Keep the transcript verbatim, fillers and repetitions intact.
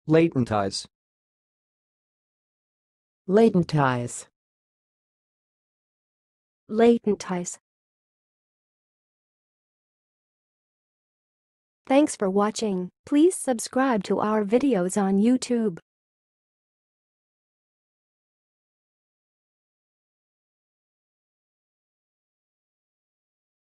latentize, latentize, latentize. Thanks for watching. Please subscribe to our videos on YouTube.